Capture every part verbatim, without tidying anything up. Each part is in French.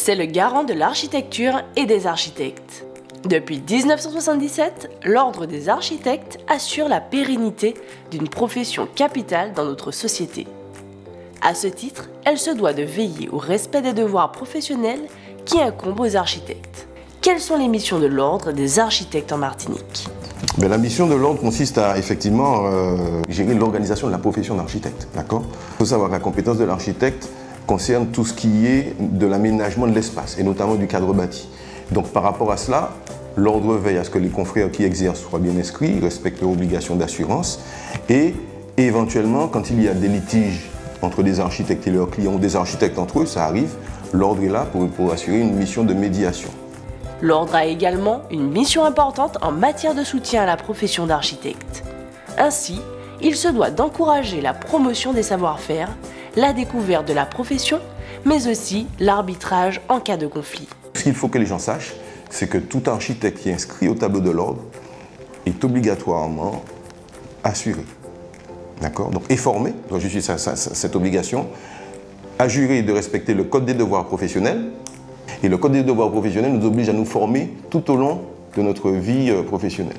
C'est le garant de l'architecture et des architectes. Depuis mille neuf cent soixante-dix-sept, l'Ordre des architectes assure la pérennité d'une profession capitale dans notre société. À ce titre, elle se doit de veiller au respect des devoirs professionnels qui incombent aux architectes. Quelles sont les missions de l'Ordre des architectes en Martinique? Mais la mission de l'Ordre consiste à effectivement euh, gérer l'organisation de la profession d'architecte. D'accord ? Il faut savoir que la compétence de l'architecte concerne tout ce qui est de l'aménagement de l'espace et notamment du cadre bâti. Donc par rapport à cela, l'Ordre veille à ce que les confrères qui exercent soient bien inscrits, respectent leurs obligations d'assurance et éventuellement, quand il y a des litiges entre des architectes et leurs clients ou des architectes entre eux, ça arrive, l'Ordre est là pour, pour assurer une mission de médiation. L'Ordre a également une mission importante en matière de soutien à la profession d'architecte. Ainsi, il se doit d'encourager la promotion des savoir-faire, la découverte de la profession, mais aussi l'arbitrage en cas de conflit. Ce qu'il faut que les gens sachent, c'est que tout architecte qui est inscrit au tableau de l'Ordre est obligatoirement assuré. D'accord ? Donc est formé, doit justifier sa, sa, cette obligation, à jurer de respecter le code des devoirs professionnels. Et le code des devoirs professionnels nous oblige à nous former tout au long de notre vie professionnelle.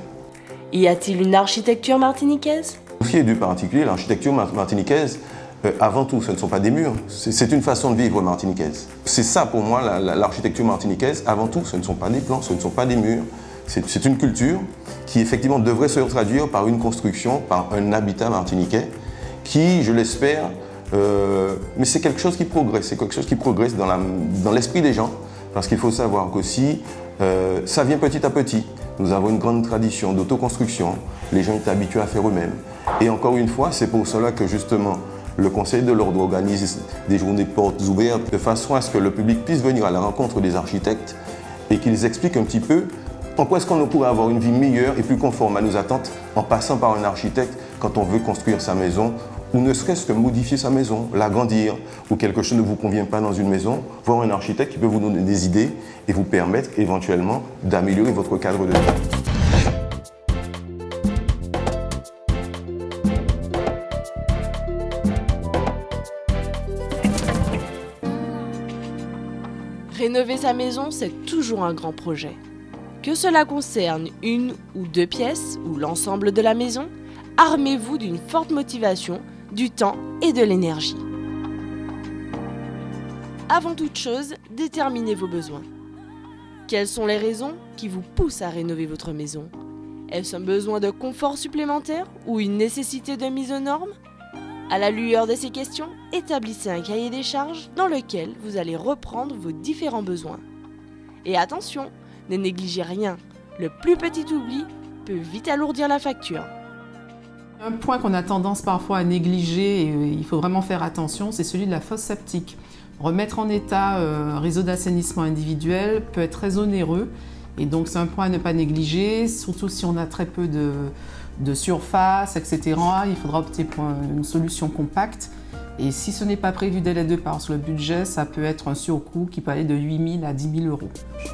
Y a-t-il une architecture martiniquaise? Pour ce qui est du particulier, l'architecture martiniquaise, euh, avant tout, ce ne sont pas des murs, c'est une façon de vivre martiniquaise. C'est ça pour moi, l'architecture martiniquaise, avant tout, ce ne sont pas des plans, ce ne sont pas des murs. C'est une culture qui effectivement devrait se traduire par une construction, par un habitat martiniquais, qui, je l'espère, euh, mais c'est quelque chose qui progresse, c'est quelque chose qui progresse dans, la, dans l'esprit des gens, parce qu'il faut savoir qu'aussi, euh, ça vient petit à petit. Nous avons une grande tradition d'autoconstruction, les gens étaient habitués à faire eux-mêmes. Et encore une fois, c'est pour cela que justement, le Conseil de l'Ordre organise des journées portes ouvertes, de façon à ce que le public puisse venir à la rencontre des architectes et qu'ils expliquent un petit peu en quoi est-ce qu'on pourrait avoir une vie meilleure et plus conforme à nos attentes en passant par un architecte quand on veut construire sa maison ou ne serait-ce que modifier sa maison, l'agrandir, ou quelque chose ne vous convient pas dans une maison, voir un architecte qui peut vous donner des idées et vous permettre éventuellement d'améliorer votre cadre de vie. Rénover sa maison, c'est toujours un grand projet. Que cela concerne une ou deux pièces ou l'ensemble de la maison, armez-vous d'une forte motivation, du temps et de l'énergie. Avant toute chose, déterminez vos besoins. Quelles sont les raisons qui vous poussent à rénover votre maison? Est-ce un besoin de confort supplémentaire ou une nécessité de mise aux normes? À la lueur de ces questions, établissez un cahier des charges dans lequel vous allez reprendre vos différents besoins. Et attention, ne négligez rien, le plus petit oubli peut vite alourdir la facture. Un point qu'on a tendance parfois à négliger, et il faut vraiment faire attention, c'est celui de la fosse septique. Remettre en état un réseau d'assainissement individuel peut être très onéreux, et donc c'est un point à ne pas négliger, surtout si on a très peu de, de surface, et cetera. Il faudra opter pour une solution compacte. Et si ce n'est pas prévu dès le départ sur le budget, ça peut être un surcoût qui peut aller de huit mille à dix mille euros.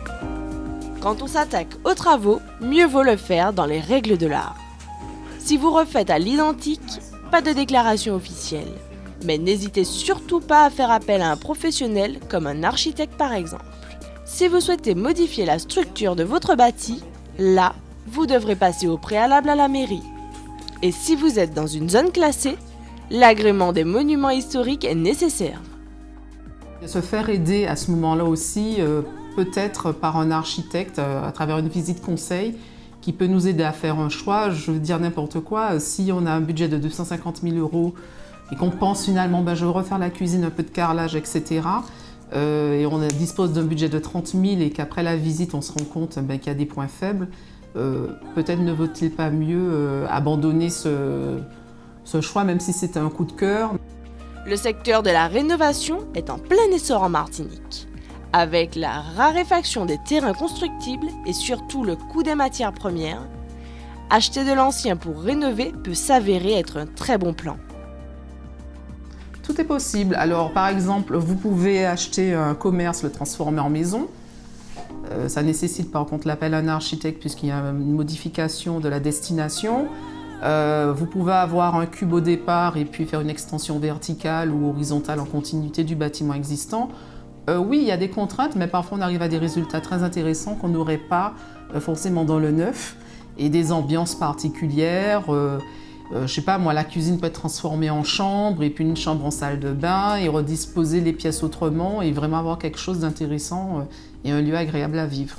Quand on s'attaque aux travaux, mieux vaut le faire dans les règles de l'art. Si vous refaites à l'identique, pas de déclaration officielle. Mais n'hésitez surtout pas à faire appel à un professionnel comme un architecte par exemple. Si vous souhaitez modifier la structure de votre bâti, là, vous devrez passer au préalable à la mairie. Et si vous êtes dans une zone classée, l'agrément des monuments historiques est nécessaire. Se faire aider à ce moment-là aussi, euh, peut-être par un architecte euh, à travers une visite conseil qui peut nous aider à faire un choix. Je veux dire n'importe quoi, si on a un budget de deux cent cinquante mille euros et qu'on pense finalement ben, je veux refaire la cuisine, un peu de carrelage, et cetera. Euh, et on dispose d'un budget de trente mille et qu'après la visite on se rend compte ben, qu'il y a des points faibles, euh, peut-être ne vaut-il pas mieux euh, abandonner ce, ce choix même si c'était un coup de cœur. Le secteur de la rénovation est en plein essor en Martinique. Avec la raréfaction des terrains constructibles et surtout le coût des matières premières, acheter de l'ancien pour rénover peut s'avérer être un très bon plan. Tout est possible. Alors par exemple, vous pouvez acheter un commerce, le transformer en maison. Euh, ça nécessite par contre l'appel à un architecte puisqu'il y a une modification de la destination. Euh, vous pouvez avoir un cube au départ et puis faire une extension verticale ou horizontale en continuité du bâtiment existant. euh, Oui, il y a des contraintes, mais parfois on arrive à des résultats très intéressants qu'on n'aurait pas euh, forcément dans le neuf, et des ambiances particulières. Euh, euh, je sais pas, moi, la cuisine peut être transformée en chambre, et puis une chambre en salle de bain, et redisposer les pièces autrement, et vraiment avoir quelque chose d'intéressant euh, et un lieu agréable à vivre.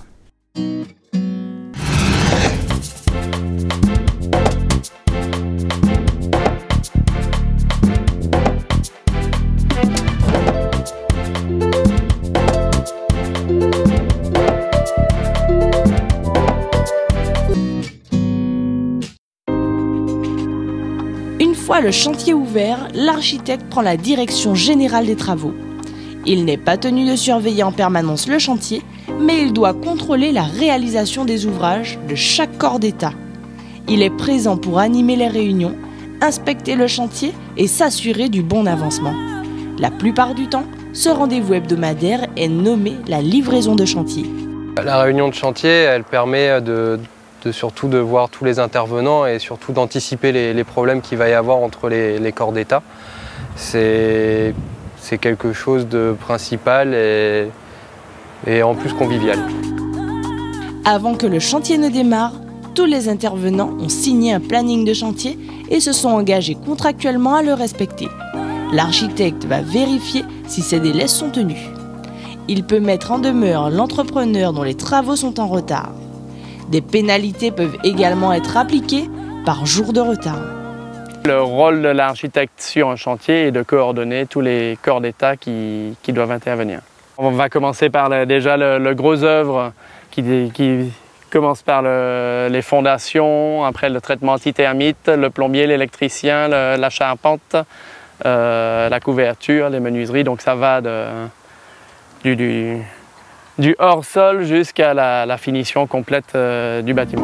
Une fois le chantier ouvert, l'architecte prend la direction générale des travaux. Il n'est pas tenu de surveiller en permanence le chantier, mais il doit contrôler la réalisation des ouvrages de chaque corps d'État. Il est présent pour animer les réunions, inspecter le chantier et s'assurer du bon avancement. La plupart du temps, ce rendez-vous hebdomadaire est nommé la livraison de chantier. La réunion de chantier, elle permet de, de surtout de voir tous les intervenants et surtout d'anticiper les, les problèmes qu'il va y avoir entre les, les corps d'État. C'est quelque chose de principal et, et en plus convivial. Avant que le chantier ne démarre, tous les intervenants ont signé un planning de chantier et se sont engagés contractuellement à le respecter. L'architecte va vérifier si ces délais sont tenus. Il peut mettre en demeure l'entrepreneur dont les travaux sont en retard. Des pénalités peuvent également être appliquées par jour de retard. Le rôle de l'architecte sur un chantier est de coordonner tous les corps d'État qui, qui doivent intervenir. On va commencer par le, déjà le, le gros œuvre qui, qui commence par le, les fondations, après le traitement antithermite, le plombier, l'électricien, le, la charpente, euh, la couverture, les menuiseries. Donc ça va de, du, du, du hors-sol jusqu'à la, la finition complète euh, du bâtiment.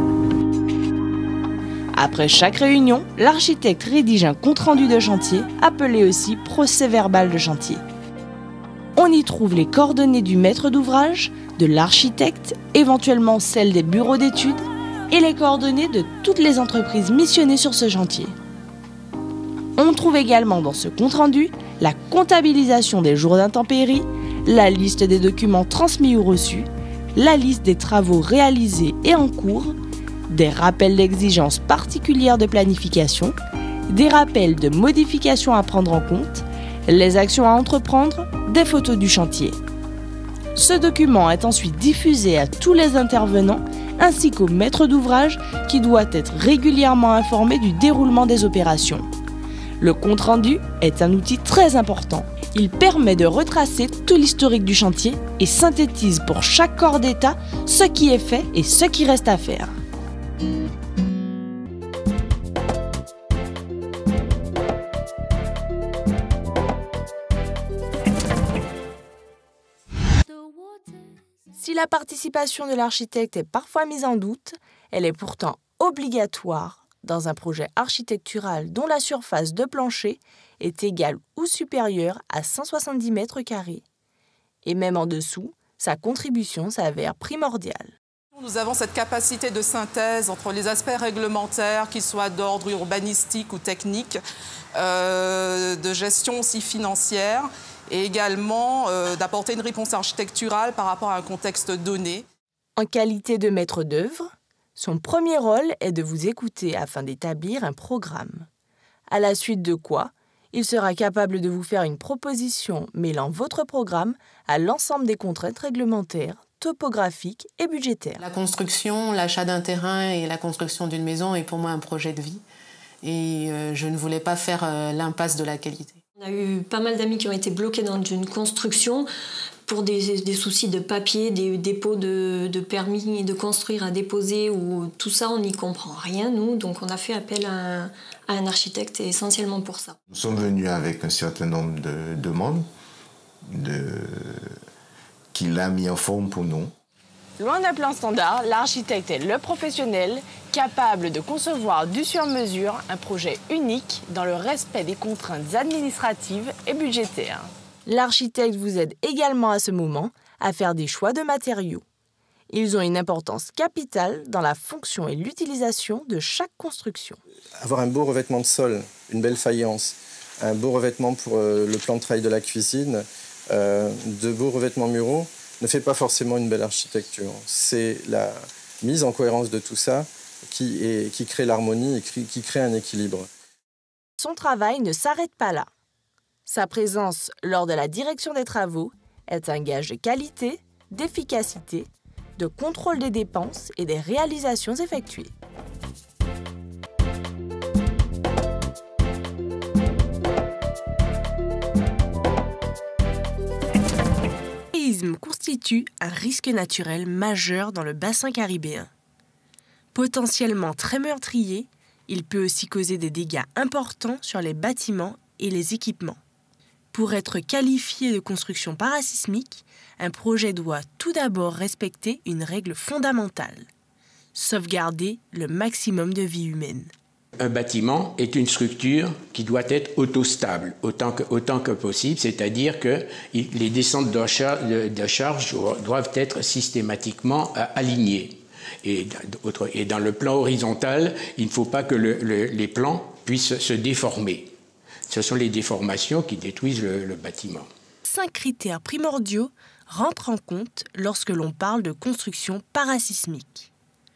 Après chaque réunion, l'architecte rédige un compte-rendu de chantier, appelé aussi procès-verbal de chantier. On y trouve les coordonnées du maître d'ouvrage, de l'architecte, éventuellement celles des bureaux d'études, et les coordonnées de toutes les entreprises missionnées sur ce chantier. On trouve également dans ce compte-rendu la comptabilisation des jours d'intempéries, la liste des documents transmis ou reçus, la liste des travaux réalisés et en cours, des rappels d'exigences particulières de planification, des rappels de modifications à prendre en compte, les actions à entreprendre, des photos du chantier. Ce document est ensuite diffusé à tous les intervenants ainsi qu'au maître d'ouvrage qui doit être régulièrement informé du déroulement des opérations. Le compte-rendu est un outil très important. Il permet de retracer tout l'historique du chantier et synthétise pour chaque corps d'État ce qui est fait et ce qui reste à faire. Si la participation de l'architecte est parfois mise en doute, elle est pourtant obligatoire dans un projet architectural dont la surface de plancher est égale ou supérieure à cent soixante-dix mètres carrés. Et même en dessous, sa contribution s'avère primordiale. Nous avons cette capacité de synthèse entre les aspects réglementaires, qu'ils soient d'ordre urbanistique ou technique, euh, de gestion aussi financière, et également euh, d'apporter une réponse architecturale par rapport à un contexte donné. En qualité de maître d'œuvre, son premier rôle est de vous écouter afin d'établir un programme. À la suite de quoi, il sera capable de vous faire une proposition mêlant votre programme à l'ensemble des contraintes réglementaires, topographiques et budgétaires. La construction, l'achat d'un terrain et la construction d'une maison est pour moi un projet de vie. Et euh, je ne voulais pas faire euh, l'impasse de la qualité. On a eu pas mal d'amis qui ont été bloqués dans une construction pour des, des soucis de papier, des dépôts de, de permis de construire à déposer, ou tout ça, on n'y comprend rien, nous. Donc on a fait appel à un, à un architecte essentiellement pour ça. Nous sommes venus avec un certain nombre de demandes de... qu'il a mis en forme pour nous. Loin d'un plan standard, l'architecte est le professionnel capable de concevoir du sur-mesure un projet unique dans le respect des contraintes administratives et budgétaires. L'architecte vous aide également à ce moment à faire des choix de matériaux. Ils ont une importance capitale dans la fonction et l'utilisation de chaque construction. Avoir un beau revêtement de sol, une belle faïence, un beau revêtement pour euh, le plan de travail de la cuisine, euh, de beaux revêtements muraux ne fait pas forcément une belle architecture. C'est la mise en cohérence de tout ça qui, est, qui crée l'harmonie et qui, qui crée un équilibre. Son travail ne s'arrête pas là. Sa présence lors de la direction des travaux est un gage de qualité, d'efficacité, de contrôle des dépenses et des réalisations effectuées. Le séisme constitue un risque naturel majeur dans le bassin caribéen. Potentiellement très meurtrier, il peut aussi causer des dégâts importants sur les bâtiments et les équipements. Pour être qualifié de construction parasismique, un projet doit tout d'abord respecter une règle fondamentale, sauvegarder le maximum de vie humaine. Un bâtiment est une structure qui doit être autostable autant que, autant que possible, c'est-à-dire que les descentes de charge, de charge doivent être systématiquement alignées. Et, et dans le plan horizontal, il ne faut pas que le, le, les plans puissent se déformer. Ce sont les déformations qui détruisent le, le bâtiment. Cinq critères primordiaux rentrent en compte lorsque l'on parle de construction parasismique.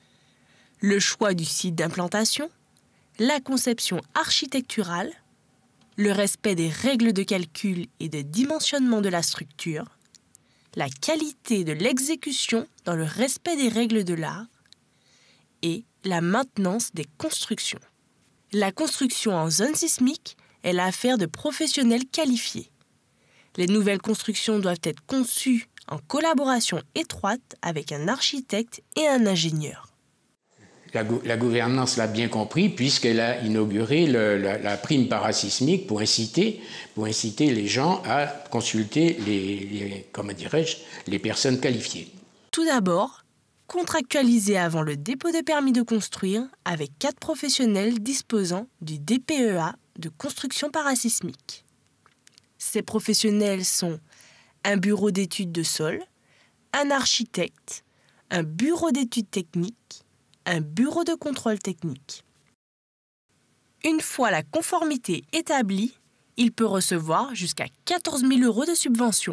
Le choix du site d'implantation, la conception architecturale, le respect des règles de calcul et de dimensionnement de la structure, la qualité de l'exécution dans le respect des règles de l'art et la maintenance des constructions. La construction en zone sismique est l'affaire de professionnels qualifiés. Les nouvelles constructions doivent être conçues en collaboration étroite avec un architecte et un ingénieur. La, go la gouvernance l'a bien compris puisqu'elle a inauguré le, la, la prime parasismique pour inciter, pour inciter les gens à consulter les, les, comment dirais-je, les personnes qualifiées. Tout d'abord, contractualiser avant le dépôt de permis de construire avec quatre professionnels disposant du D P E A de construction parasismique. Ces professionnels sont un bureau d'études de sol, un architecte, un bureau d'études techniques, un bureau de contrôle technique. Une fois la conformité établie, il peut recevoir jusqu'à quatorze mille euros de subvention.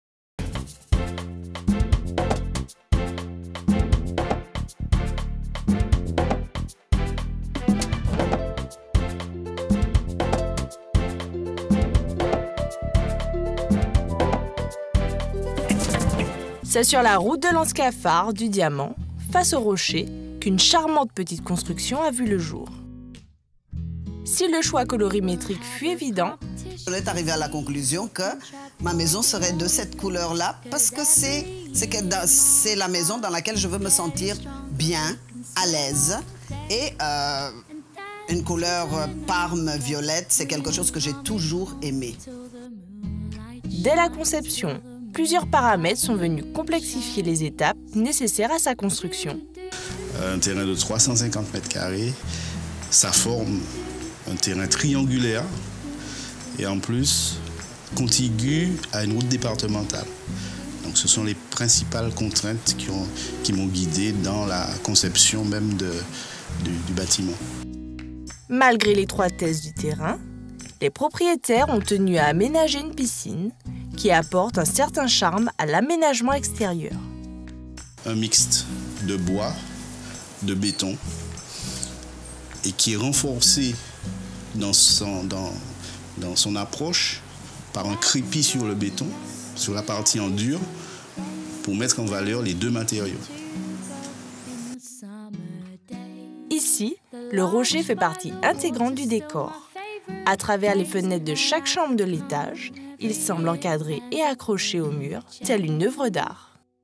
C'est sur la route de l'Anscafard du Diamant, face au rocher, qu'une charmante petite construction a vu le jour. Si le choix colorimétrique fut évident, on est arrivé à la conclusion que ma maison serait de cette couleur-là parce que c'est c'est la maison dans laquelle je veux me sentir bien, à l'aise. Et euh, une couleur parme violette, c'est quelque chose que j'ai toujours aimé. Dès la conception, plusieurs paramètres sont venus complexifier les étapes nécessaires à sa construction. Un terrain de trois cent cinquante mètres carrés, ça forme un terrain triangulaire et en plus contigu à une route départementale. Donc ce sont les principales contraintes qui ont, qui m'ont guidé dans la conception même de, du, du bâtiment. Malgré l'étroitesse du terrain, les propriétaires ont tenu à aménager une piscine qui apporte un certain charme à l'aménagement extérieur. Un mixte de bois, de béton et qui est renforcé dans son, dans, dans son approche par un crépi sur le béton, sur la partie en dur, pour mettre en valeur les deux matériaux. Ici, le rocher fait partie intégrante du décor. À travers les fenêtres de chaque chambre de l'étage, il semble encadré et accroché au mur, telle une œuvre d'art.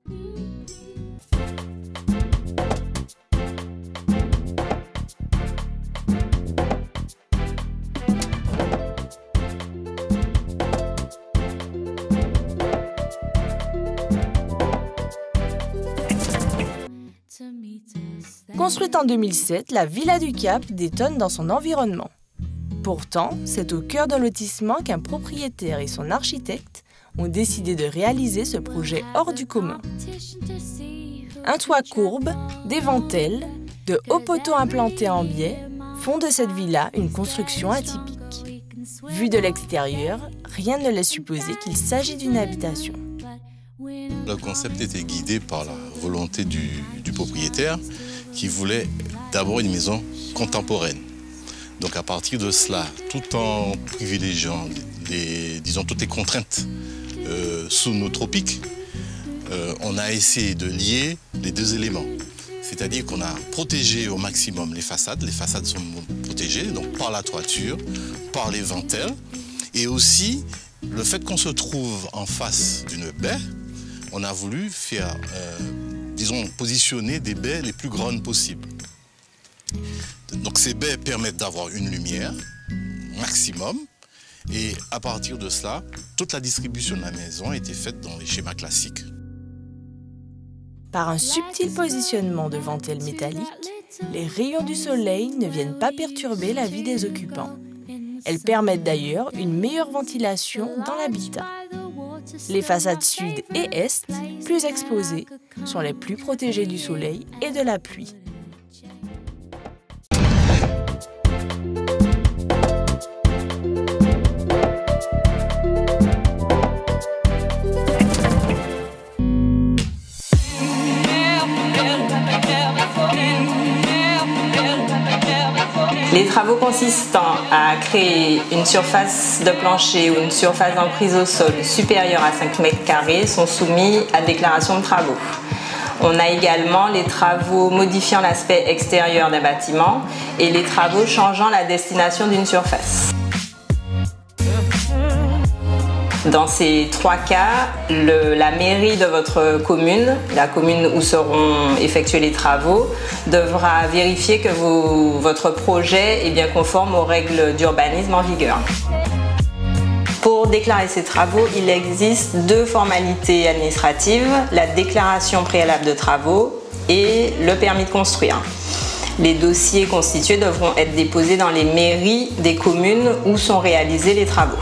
Construite en deux mille sept, la Villa du Cap détonne dans son environnement. Pourtant, c'est au cœur d'un lotissement qu'un propriétaire et son architecte ont décidé de réaliser ce projet hors du commun. Un toit courbe, des ventelles, de hauts poteaux implantés en biais font de cette villa une construction atypique. Vu de l'extérieur, rien ne laisse supposer qu'il s'agit d'une habitation. Le concept était guidé par la volonté du, du propriétaire qui voulait d'abord une maison contemporaine. Donc à partir de cela, tout en privilégiant les, disons, toutes les contraintes euh, sous nos tropiques, euh, on a essayé de lier les deux éléments. C'est-à-dire qu'on a protégé au maximum les façades. Les façades sont protégées donc par la toiture, par les ventelles. Et aussi, le fait qu'on se trouve en face d'une baie, on a voulu faire, euh, disons, positionner des baies les plus grandes possibles. Donc ces baies permettent d'avoir une lumière maximum. Et à partir de cela, toute la distribution de la maison a été faite dans les schémas classiques. Par un subtil positionnement de ventelles métalliques, les rayons du soleil ne viennent pas perturber la vie des occupants. Elles permettent d'ailleurs une meilleure ventilation dans l'habitat. Les façades sud et est, plus exposées, sont les plus protégées du soleil et de la pluie. Les travaux consistant à créer une surface de plancher ou une surface d'emprise au sol supérieure à cinq mètres carrés sont soumis à déclaration de travaux. On a également les travaux modifiant l'aspect extérieur d'un bâtiment et les travaux changeant la destination d'une surface. Dans ces trois cas, le, la mairie de votre commune, la commune où seront effectués les travaux, devra vérifier que vous, votre projet est bien conforme aux règles d'urbanisme en vigueur. Pour déclarer ces travaux, il existe deux formalités administratives, la déclaration préalable de travaux et le permis de construire. Les dossiers constitués devront être déposés dans les mairies des communes où sont réalisés les travaux.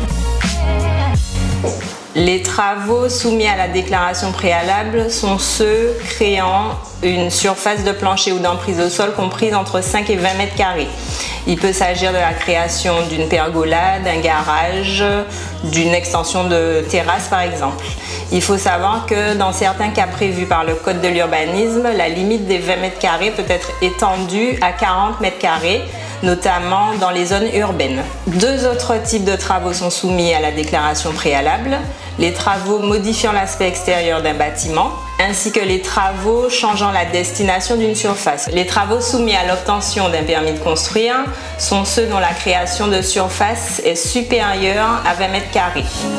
Les travaux soumis à la déclaration préalable sont ceux créant une surface de plancher ou d'emprise au sol comprise entre cinq et vingt mètres carrés. Il peut s'agir de la création d'une pergola, d'un garage, d'une extension de terrasse par exemple. Il faut savoir que dans certains cas prévus par le Code de l'urbanisme, la limite des vingt mètres carrés peut être étendue à quarante mètres carrés, notamment dans les zones urbaines. Deux autres types de travaux sont soumis à la déclaration préalable, les travaux modifiant l'aspect extérieur d'un bâtiment, ainsi que les travaux changeant la destination d'une surface. Les travaux soumis à l'obtention d'un permis de construire sont ceux dont la création de surface est supérieure à vingt mètres carrés.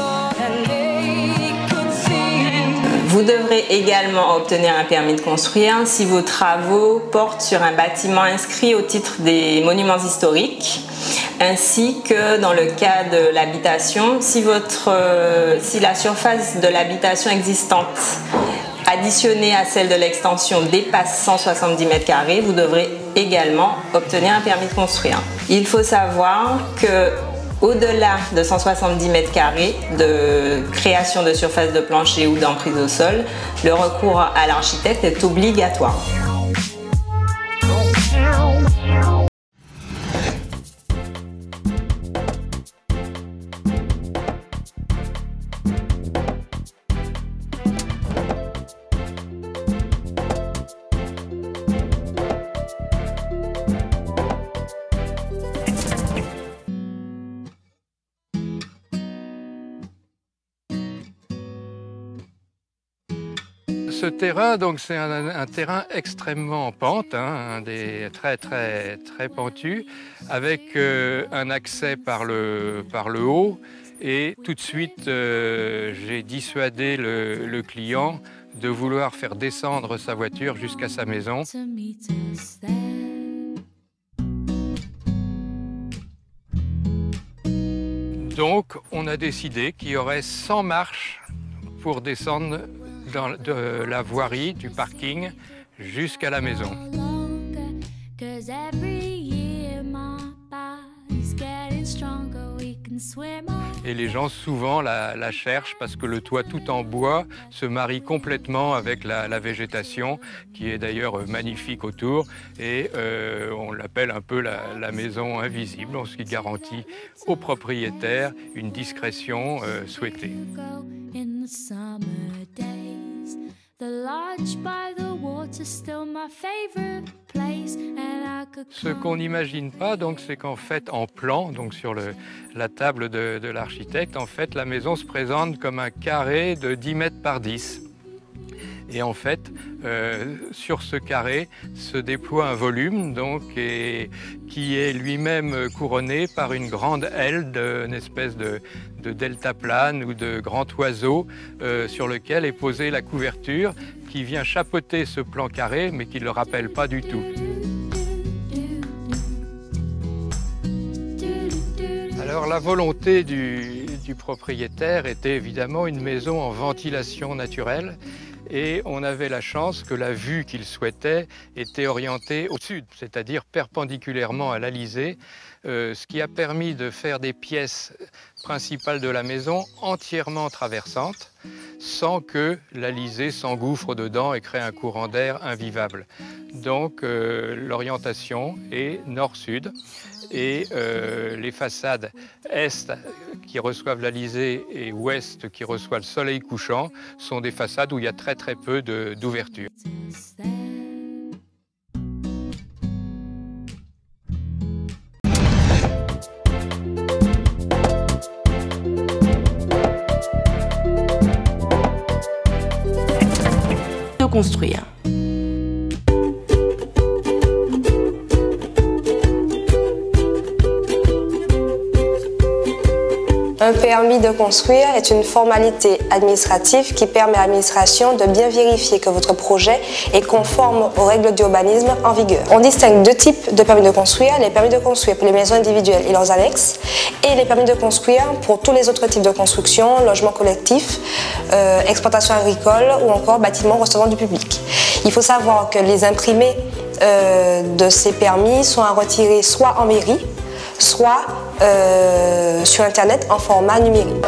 Vous devrez également obtenir un permis de construire si vos travaux portent sur un bâtiment inscrit au titre des monuments historiques, ainsi que dans le cas de l'habitation, si, votre, euh, si la surface de l'habitation existante additionnée à celle de l'extension dépasse cent soixante-dix mètres carrés, vous devrez également obtenir un permis de construire. Il faut savoir que au-delà de cent soixante-dix mètres carrés de création de surface de plancher ou d'emprise au sol, le recours à l'architecte est obligatoire. Ce terrain, donc, c'est un, un terrain extrêmement en pente, hein, un des très très très pentu, avec euh, un accès par le, par le haut. Et tout de suite, euh, j'ai dissuadé le, le client de vouloir faire descendre sa voiture jusqu'à sa maison. Donc, on a décidé qu'il y aurait cent marches pour descendre dans, de la voirie, du parking, jusqu'à la maison. Et les gens souvent la, la cherchent parce que le toit tout en bois se marie complètement avec la, la végétation, qui est d'ailleurs magnifique autour. Et euh, on l'appelle un peu la, la maison invisible, ce qui garantit aux propriétaires une discrétion euh, souhaitée. Ce qu'on n'imagine pas, donc, c'est qu'en fait, en plan, donc sur le, la table de, de l'architecte, en fait, la maison se présente comme un carré de dix mètres par dix. Et en fait, euh, sur ce carré se déploie un volume donc, et, qui est lui-même couronné par une grande aile, d'une espèce de, de deltaplane ou de grand oiseau euh, sur lequel est posée la couverture qui vient chapeauter ce plan carré mais qui ne le rappelle pas du tout. Alors la volonté du, du propriétaire était évidemment une maison en ventilation naturelle. Et on avait la chance que la vue qu'il souhaitait était orientée au sud, c'est-à-dire perpendiculairement à l'Alizé, euh, ce qui a permis de faire des pièces principales de la maison entièrement traversantes, sans que l'Alizé s'engouffre dedans et crée un courant d'air invivable. Donc euh, l'orientation est nord-sud. Et euh, les façades est qui reçoivent l'Alizé et ouest qui reçoivent le soleil couchant sont des façades où il y a très très peu d'ouverture. De construire. Un permis de construire est une formalité administrative qui permet à l'administration de bien vérifier que votre projet est conforme aux règles d'urbanisme en vigueur. On distingue deux types de permis de construire, les permis de construire pour les maisons individuelles et leurs annexes, et les permis de construire pour tous les autres types de construction, logements collectifs, euh, exploitation agricole ou encore bâtiments recevant du public. Il faut savoir que les imprimés euh, de ces permis sont à retirer soit en mairie, soit euh, sur Internet en format numérique.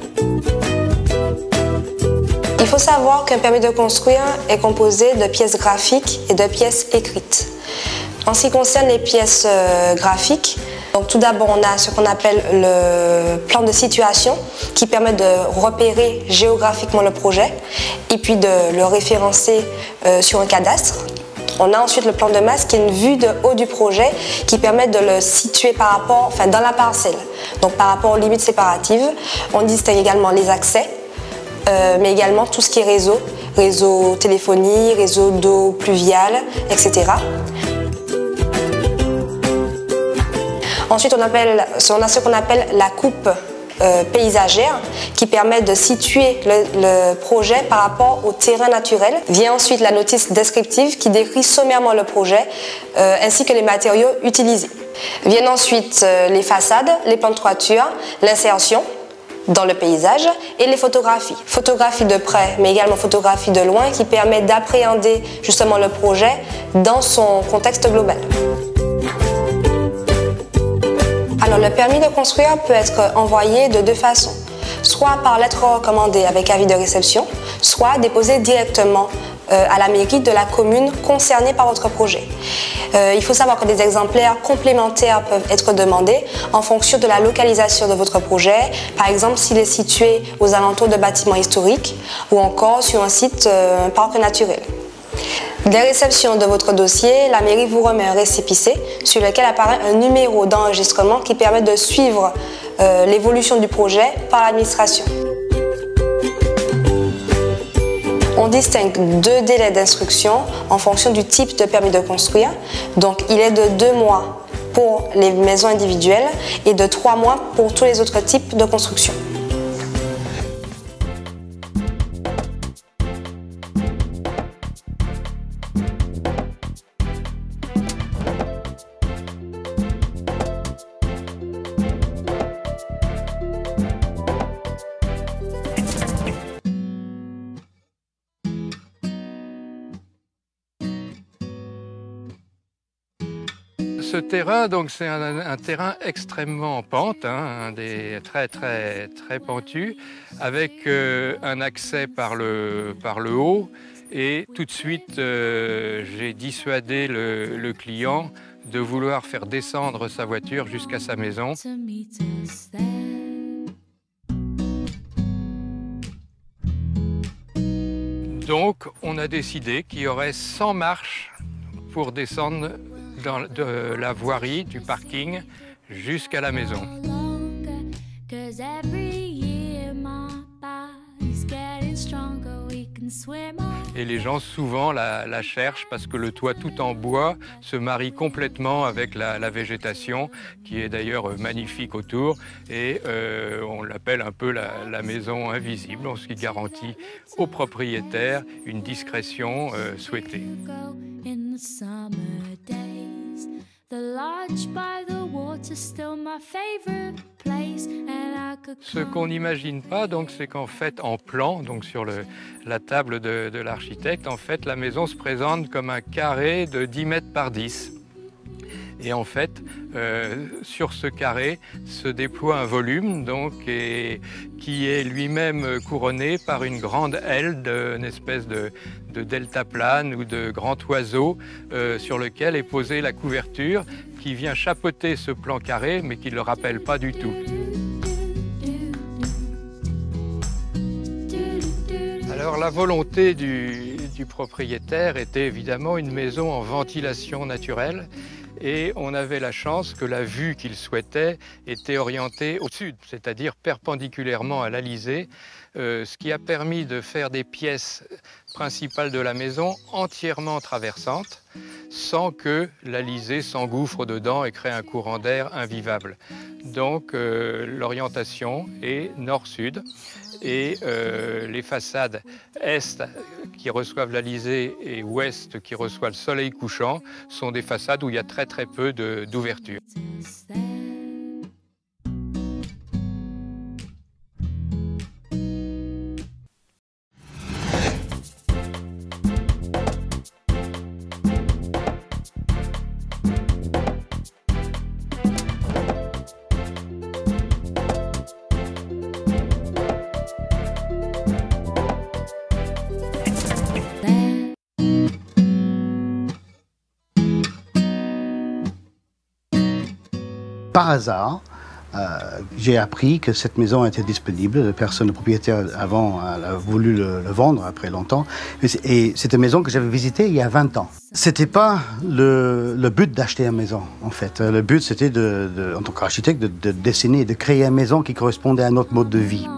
Il faut savoir qu'un permis de construire est composé de pièces graphiques et de pièces écrites. En ce qui concerne les pièces euh, graphiques, donc tout d'abord on a ce qu'on appelle le plan de situation qui permet de repérer géographiquement le projet et puis de le référencer euh, sur un cadastre. On a ensuite le plan de masse qui est une vue de haut du projet qui permet de le situer par rapport, enfin dans la parcelle, donc par rapport aux limites séparatives. On distingue également les accès, euh, mais également tout ce qui est réseau, réseau téléphonie, réseau d'eau pluviale, et cetera. Ensuite, on, appelle, on a ce qu'on appelle la coupe Euh, paysagère qui permet de situer le, le projet par rapport au terrain naturel. Vient ensuite la notice descriptive qui décrit sommairement le projet euh, ainsi que les matériaux utilisés. Viennent ensuite euh, les façades, les plans de toiture, l'insertion dans le paysage et les photographies. Photographies de près mais également photographies de loin qui permet d'appréhender justement le projet dans son contexte global. Alors, le permis de construire peut être envoyé de deux façons, soit par lettre recommandée avec avis de réception, soit déposé directement euh, à la mairie de la commune concernée par votre projet. Euh, il faut savoir que des exemplaires complémentaires peuvent être demandés en fonction de la localisation de votre projet, par exemple s'il est situé aux alentours de bâtiments historiques ou encore sur un site, euh, un parc naturel. Dès réception de votre dossier, la mairie vous remet un récépissé sur lequel apparaît un numéro d'enregistrement qui permet de suivre euh, l'évolution du projet par l'administration. On distingue deux délais d'instruction en fonction du type de permis de construire. Donc il est de deux mois pour les maisons individuelles et de trois mois pour tous les autres types de construction. ce terrain, donc c'est un, un terrain extrêmement en pente, hein, un des très très très pentu, avec euh, un accès par le, par le haut. Et tout de suite, euh, j'ai dissuadé le, le client de vouloir faire descendre sa voiture jusqu'à sa maison. Donc, on a décidé qu'il y aurait cent marches pour descendre dans, de la voirie, du parking, jusqu'à la maison. Et les gens souvent la, la cherchent parce que le toit tout en bois se marie complètement avec la, la végétation, qui est d'ailleurs magnifique autour, et euh, on l'appelle un peu la, la maison invisible, ce qui garantit aux propriétaires une discrétion euh, souhaitée. Ce qu'on n'imagine pas, donc, c'est qu'en fait, en plan, donc sur le, la table de, de l'architecte, en fait, la maison se présente comme un carré de dix mètres par dix. Et en fait, euh, sur ce carré se déploie un volume donc, et, qui est lui-même couronné par une grande aile, d'une espèce de, de deltaplane ou de grand oiseau euh, sur lequel est posée la couverture qui vient chapeauter ce plan carré mais qui ne le rappelle pas du tout. Alors la volonté du, du propriétaire était évidemment une maison en ventilation naturelle. Et on avait la chance que la vue qu'il souhaitait était orientée au sud, c'est-à-dire perpendiculairement à l'Alizé, euh, ce qui a permis de faire des pièces principales de la maison entièrement traversantes, sans que l'Alizé s'engouffre dedans et crée un courant d'air invivable. Donc euh, l'orientation est nord-sud. Et euh, les façades est qui reçoivent l'Alizé et ouest qui reçoivent le soleil couchant sont des façades où il y a très très peu d'ouverture. Par hasard, euh, j'ai appris que cette maison était disponible. La personne, le propriétaire avant, a voulu le, le vendre après longtemps. Et c'est une maison que j'avais visitée il y a vingt ans. C'était pas le, le but d'acheter une maison, en fait. Le but, c'était, de, de, en tant qu'architecte, de, de dessiner, de créer une maison qui correspondait à notre mode de vie.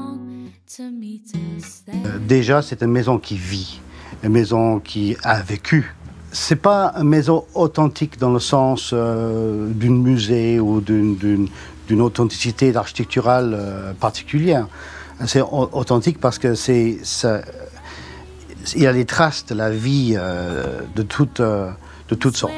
Euh, déjà, c'est une maison qui vit, une maison qui a vécu. C'est pas une maison authentique dans le sens euh, d'un musée ou d'une authenticité architecturale euh, particulière. C'est authentique parce que c'est, ça, il y a les traces de la vie euh, de toutes, euh, de toutes sortes.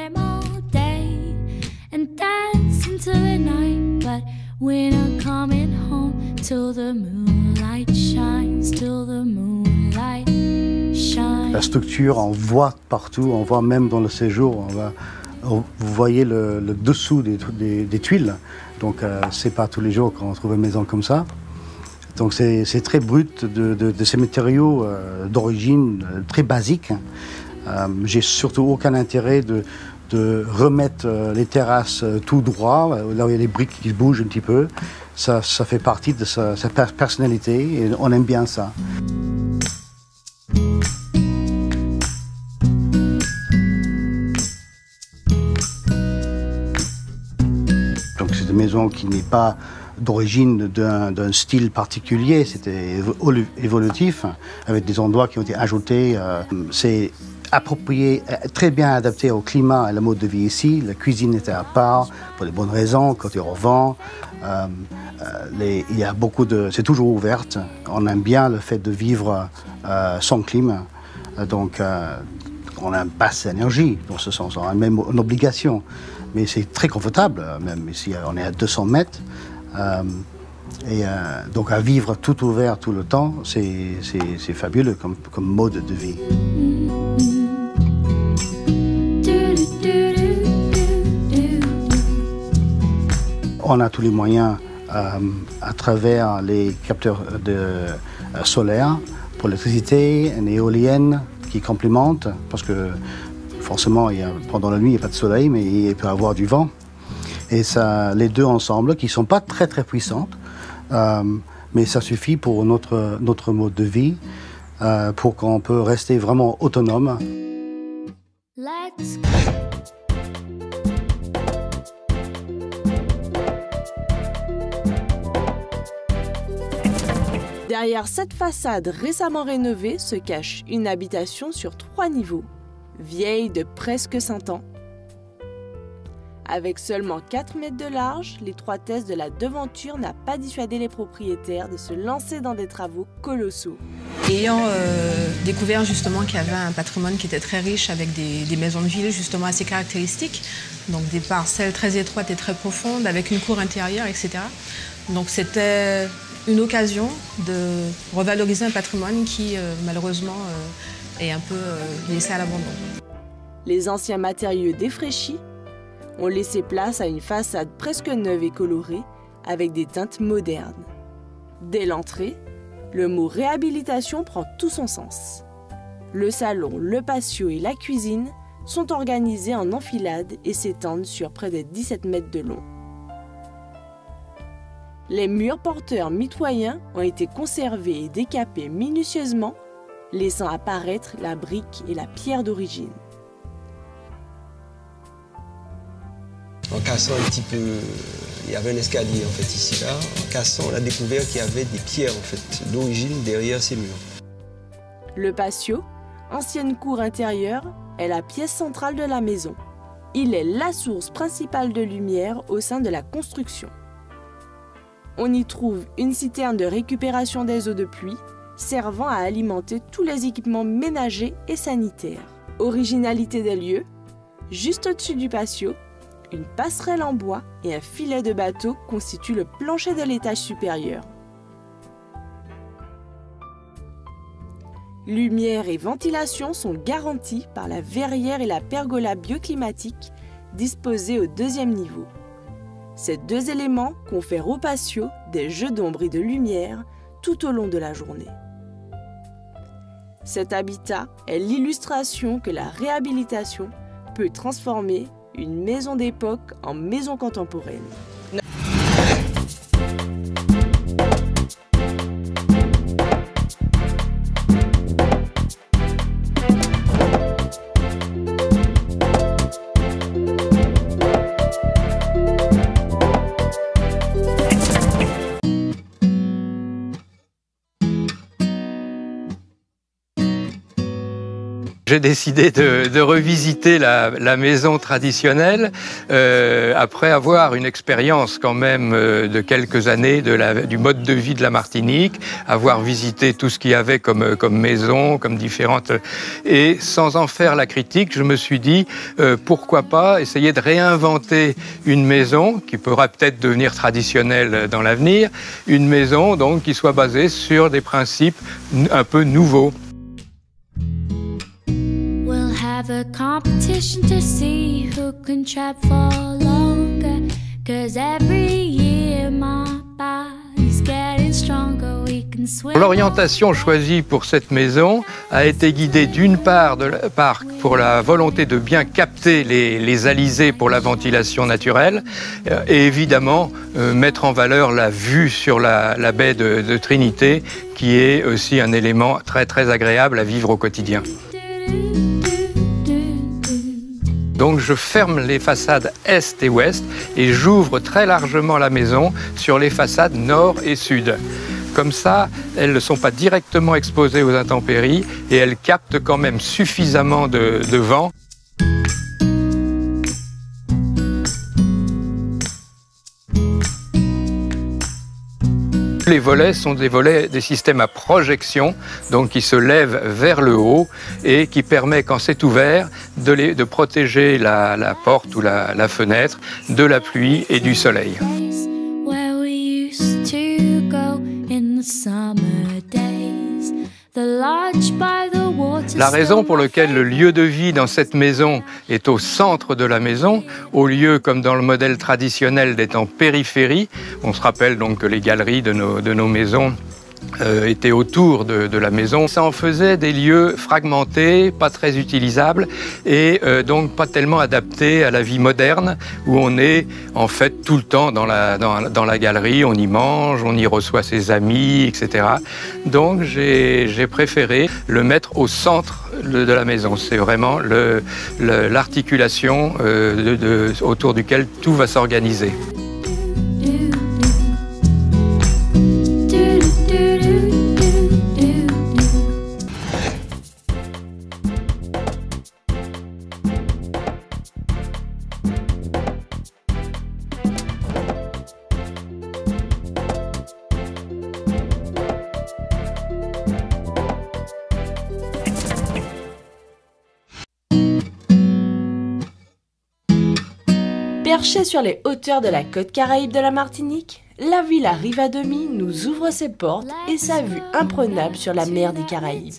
La structure, on voit partout, on voit même dans le séjour, on va, on, vous voyez le, le dessous des, des, des tuiles. Donc euh, c'est pas tous les jours qu'on trouve une maison comme ça. Donc c'est très brut de, de, de ces matériaux euh, d'origine euh, très basique. Euh, J'ai surtout aucun intérêt de, de remettre euh, les terrasses euh, tout droit, là où il y a les briques qui bougent un petit peu. Ça, ça fait partie de sa, sa personnalité et on aime bien ça. Une maison qui n'est pas d'origine d'un style particulier, c'était évolutif, avec des endroits qui ont été ajoutés. Euh, C'est approprié, très bien adapté au climat et le mode de vie ici. La cuisine était à part, pour les bonnes raisons, côté au vent. Euh, les, il y a beaucoup de... C'est toujours ouverte. On aime bien le fait de vivre euh, sans clim. Donc, euh, on a une basse énergie, dans ce sens. On a même une obligation. Mais c'est très confortable, même ici, on est à deux cents mètres. Euh, et euh, donc à vivre tout ouvert tout le temps, c'est fabuleux comme, comme mode de vie. on a tous les moyens euh, à travers les capteurs de, euh, solaires pour l'électricité, une éolienne qui complémente, parce que forcément, il y a, pendant la nuit, il n'y a pas de soleil, mais il peut y avoir du vent. Et ça, les deux ensemble, qui ne sont pas très très puissantes, euh, mais ça suffit pour notre, notre mode de vie, euh, pour qu'on peut rester vraiment autonome. Let's Derrière cette façade récemment rénovée se cache une habitation sur trois niveaux, vieille de presque cent ans. Avec seulement quatre mètres de large, l'étroitesse de la devanture n'a pas dissuadé les propriétaires de se lancer dans des travaux colossaux. Ayant euh, découvert justement qu'il y avait un patrimoine qui était très riche avec des, des maisons de ville justement assez caractéristiques, donc des parcelles très étroites et très profondes avec une cour intérieure, et cetera. Donc c'était une occasion de revaloriser un patrimoine qui euh, malheureusement euh, est un peu euh, laissé à l'abandon. Les anciens matériaux défraîchis ont laissé place à une façade presque neuve et colorée avec des teintes modernes. Dès l'entrée, le mot réhabilitation prend tout son sens. Le salon, le patio et la cuisine sont organisés en enfilade et s'étendent sur près de dix-sept mètres de long. Les murs porteurs mitoyens ont été conservés et décapés minutieusement, laissant apparaître la brique et la pierre d'origine. En cassant un petit peu, il y avait un escalier en fait ici là. En cassant, on a découvert qu'il y avait des pierres en fait d'origine derrière ces murs. Le patio, ancienne cour intérieure, est la pièce centrale de la maison. Il est la source principale de lumière au sein de la construction. On y trouve une citerne de récupération des eaux de pluie, servant à alimenter tous les équipements ménagers et sanitaires. Originalité des lieux, juste au-dessus du patio, une passerelle en bois et un filet de bateau constituent le plancher de l'étage supérieur. Lumière et ventilation sont garantis par la verrière et la pergola bioclimatique disposées au deuxième niveau. Ces deux éléments confèrent au patio des jeux d'ombre et de lumière tout au long de la journée. Cet habitat est l'illustration que la réhabilitation peut transformer une maison d'époque en maison contemporaine. J'ai décidé de, de revisiter la, la maison traditionnelle euh, après avoir une expérience quand même euh, de quelques années de la, du mode de vie de la Martinique, avoir visité tout ce qu'il y avait comme, comme maison, comme différentes... Et sans en faire la critique, je me suis dit euh, pourquoi pas essayer de réinventer une maison qui pourra peut-être devenir traditionnelle dans l'avenir, une maison donc qui soit basée sur des principes un peu nouveaux. Have a competition to see who can trap for longer. Cause every year my body's getting stronger. We can swim. L'orientation choisie pour cette maison a été guidée d'une part, de la, part pour la volonté de bien capter les, les alizés pour la ventilation naturelle euh, et évidemment euh, mettre en valeur la vue sur la, la baie de, de Trinité qui est aussi un élément très très agréable à vivre au quotidien. Donc je ferme les façades est et ouest et j'ouvre très largement la maison sur les façades nord et sud. Comme ça, elles ne sont pas directement exposées aux intempéries et elles captent quand même suffisamment de, de vent. Les volets sont des volets des systèmes à projection, donc qui se lèvent vers le haut et qui permet, quand c'est ouvert, de, les, de protéger la, la porte ou la, la fenêtre de la pluie et du soleil. La raison pour laquelle le lieu de vie dans cette maison est au centre de la maison, au lieu, comme dans le modèle traditionnel, d'être en périphérie, on se rappelle donc que les galeries de nos, de nos maisons Euh, étaient autour de, de la maison. Ça en faisait des lieux fragmentés, pas très utilisables et euh, donc pas tellement adaptés à la vie moderne où on est en fait tout le temps dans la, dans, dans la galerie, on y mange, on y reçoit ses amis, et cetera. Donc j'ai j'ai préféré le mettre au centre de, de la maison. C'est vraiment le, le, l'articulation euh, de, de, autour duquel tout va s'organiser. Perchée sur les hauteurs de la côte caraïbe de la Martinique, la villa Rivadomi nous ouvre ses portes et sa vue imprenable sur la mer des Caraïbes.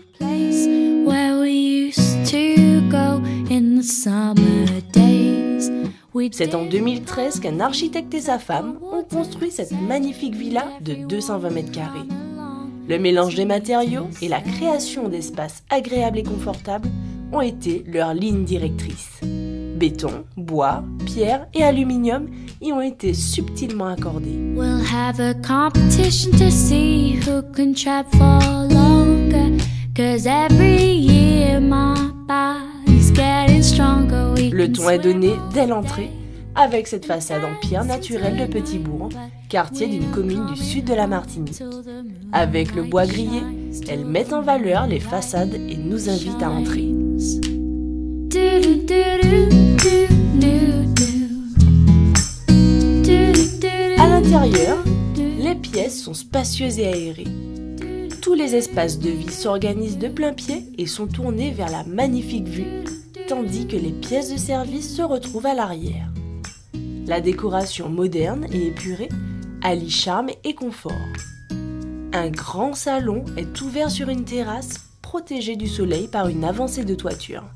C'est en deux mille treize qu'un architecte et sa femme ont construit cette magnifique villa de deux cent vingt mètres carrés. Le mélange des matériaux et la création d'espaces agréables et confortables ont été leur ligne directrice. Béton, bois, pierre et aluminium y ont été subtilement accordés. We'll have a competition to see who can trap for longer. Cause every year my body's getting stronger. Le ton est donné dès l'entrée avec cette façade en pierre naturelle de Petit-Bourg, quartier d'une commune du sud de la Martinique. Avec le bois grillé, elle met en valeur les façades et nous invite à entrer. À l'intérieur, les pièces sont spacieuses et aérées. Tous les espaces de vie s'organisent de plein pied et sont tournés vers la magnifique vue, tandis que les pièces de service se retrouvent à l'arrière. La décoration moderne et épurée allie charme et confort. Un grand salon est ouvert sur une terrasse protégée du soleil par une avancée de toiture.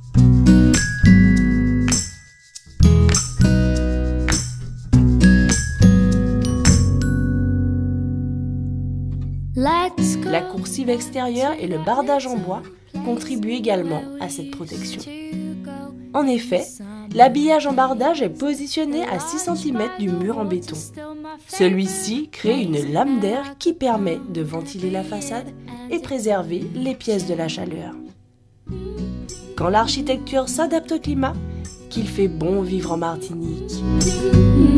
La coursive extérieure et le bardage en bois contribuent également à cette protection. En effet, l'habillage en bardage est positionné à six centimètres du mur en béton. Celui-ci crée une lame d'air qui permet de ventiler la façade et préserver les pièces de la chaleur. Quand l'architecture s'adapte au climat, qu'il fait bon vivre en Martinique.